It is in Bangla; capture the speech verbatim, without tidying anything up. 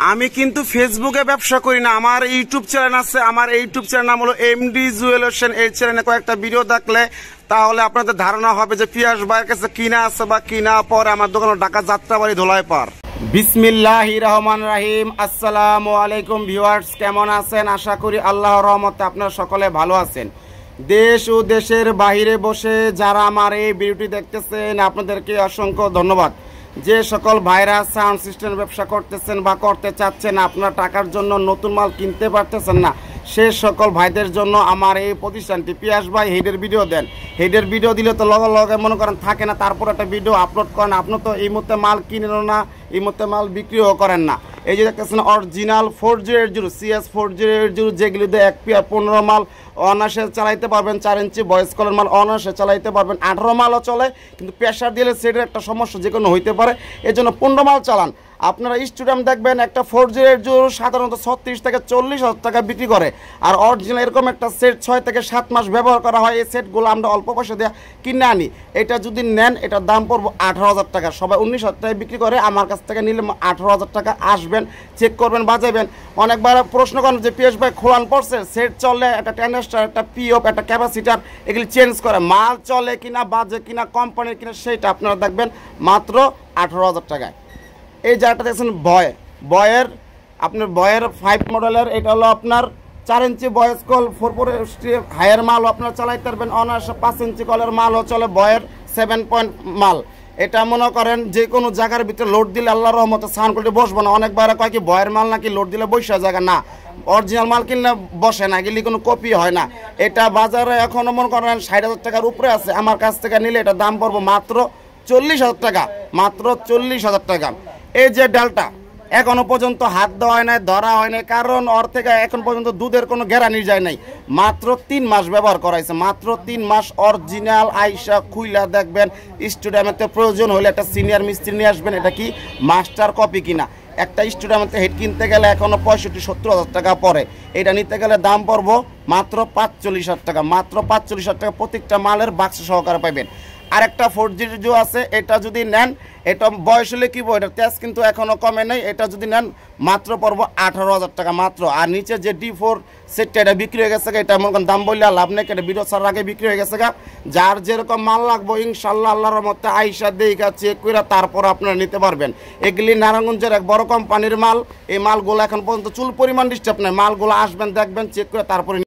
আমি কিন্তু ফেসবুকে ব্যবসা করি না, আমার ইউটিউব চ্যানেল আছে। আমার ইউটিউব চ্যানেল নাম হলো এমডি জুয়েল হোসেন। এই চ্যানেলে কয়েকটা ভিডিও দেখলে তাহলে আপনাদের ধারণা হবে যে পিয়াস ভাইয়ের কাছে কিনা আছে বা কিনা পরে আমার দোকানে ঢাকা যাত্রাবাড়ি ধোলাই পার। বিসমিল্লাহির রহমানির রহিম। আসসালামু আলাইকুম ভিউয়ার্স, কেমন আছেন? আশা করি আল্লাহর রহমতে আপনারা সকলে ভালো আছেন। দেশ ও দেশের বাহিরে বসে যারা আমার এই ভিডিওটি দেখতেছেন আপনাদেরকে অসংখ্য ধন্যবাদ। যে সকল ভাইরা সাউন্ড সিস্টেম ব্যবসা করতেছেন বা করতে চাচ্ছেন, আপনার টাকার জন্য নতুন মাল কিনতে পারতেছেন না, সে সকল ভাইদের জন্য আমার এই প্রতিষ্ঠানটি। পিয়াস ভাই হেডের ভিডিও দেন, হেডের ভিডিও দিলে তো লগে লগে মনে করেন থাকে না, তারপর একটা ভিডিও আপলোড করেন। আপনি তো এই মুহূর্তে মাল কিনেন না, এই মুহূর্তে মাল বিক্রিও করেন না। এই যে দেখতেছেন original four zero eight zero CS four zero eight zero যেগুলিতে এক পিয়ার পনেরো মাল অনার্সে চালাইতে পারবেন, চার ইঞ্চি বয়েস কলের মাল অনার্সে চালাইতে পারবেন, আঠারো মালও চলে। কিন্তু প্রেশার দিলে সেটের একটা সমস্যা যে কোনো হইতে পারে, এই জন্য পনেরো মাল চালান। আপনারা স্টুডিয়াম দেখবেন একটা ফোর জিরো এইট জিরো সাধারণত ছত্রিশ থেকে চল্লিশ হাজার টাকা বিক্রি করে, আর অরিজিনাল এরকম একটা সেট ছয় থেকে সাত মাস ব্যবহার করা হয়। এই সেটগুলো আমরা অল্প পয়সা দিয়ে কিনে আনি। এটা যদি নেন এটার দাম পড়বো আঠারো হাজার টাকা। সবাই উনিশ হাজার টাকায় বিক্রি করে, আমার কাছ থেকে নিলে আঠারো হাজার টাকা। আসবেন, চেক করবেন, বাজাবেন। অনেকবার প্রশ্ন করেন যে পিএস ভাই খোলান পড়ছে, সেট চলে, একটা টেনেস্টার, একটা পিওপ, একটা ক্যাপাসিটার, এগুলি চেঞ্জ করে, মাল চলে কিনা, বাজে কিনা, কোম্পানির কিনা, সেইটা আপনারা দেখবেন মাত্র আঠারো হাজার টাকায়। এই জায়গাটা দেখছেন বয় বয়ের আপনার বয়ের ফাইভ মডেলের, এটা হলো আপনার চার ইঞ্চি বয়েস কল ফোর ফোর হায়ার মালও আপনারা চালাইতে পারবেন। অনার্স পাঁচ ইঞ্চি কলের মালও চলে, বয়ের সেভেন পয়েন্ট মাল। এটা মনে করেন যে কোনো জায়গার ভিতরে লোড দিলে আল্লাহর রহমতে সাউন্ড কোয়ালিটি বসবো না। অনেকবার কয় কি বয়ের মাল নাকি লোড দিলে বসে জায়গা, না, অরিজিনাল মাল কিনলে বসে না, গেলে কোনো কপি হয় না। এটা বাজারে এখনও মনে করেন ষাট হাজার টাকার উপরে আছে। আমার কাছ থেকে নিলে এটা দাম পড়বো মাত্র চল্লিশ হাজার টাকা, মাত্র চল্লিশ হাজার টাকা। এই যে ডালটা এখনো পর্যন্ত হাত দেওয়া হয় নাই, ধরা হয় নাই, কারণ ওর থেকে এখন পর্যন্ত দুধের কোনো গ্যারান্টি যায় নাই। মাত্র তিন মাস ব্যবহার করাইছে, মাত্র তিন মাস। অরিজিনাল আইসা খুইলা দেখবেন। স্টুডিয়ামেতে প্রয়োজন হলে একটা সিনিয়র মিস্ত্রি নিয়ে আসবেন। এটা কি মাস্টার কপি কিনা? একটা স্টুডিয়ামেতে হেড কিনতে গেলে এখনো পঁয়ষট্টি সত্তর হাজার টাকা পড়ে, এটা নিতে গেলে দাম পড়বো মাত্র পাঁচচল্লিশ হাজার টাকা, মাত্র পাঁচচল্লিশ হাজার টাকা। প্রত্যেকটা মালের বাক্স সহকারে পাইবেন। আরেকটা ফোর জিরো আছে, এটা যদি নেন, এটা বয়স হলে কি বই, এটা তেজ কিন্তু এখনও কমে নেই। এটা যদি নেন মাত্র পড়বো আঠারো হাজার টাকা মাত্র। আর নিচে যে ডি ফোর সেটটা এটা বিক্রি হয়ে গেছে, এটা মনে করেন দাম বললে লাভ নেই, এটা ভিডিও ছাড়ার আগে বিক্রি হয়ে গেছে গা। যার যেরকম মাল লাগবো ইনশাল্লাহ আল্লাহর মধ্যে আইসা দেখা চেক করে তারপর আপনারা নিতে পারবেন। এগুলি নারায়ণগঞ্জের এক বড় কোম্পানির মাল। এই মালগুলো এখন পর্যন্ত চুল পরিমাণ ডিস্টার্ব নেই, মালগুলো আসবেন, দেখবেন, চেক করে তারপরে